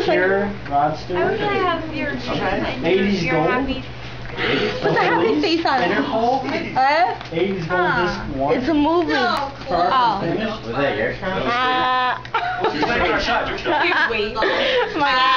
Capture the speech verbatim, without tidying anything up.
looks like here, Rod Stewart. I wish I have your eighties your gold. happy. Put the happy face on it. Interpol. Huh? eighties gold Huh. disc one. It's a movie. No. Start Oh. and finish. Was that your shot? Ah. Wait. My God.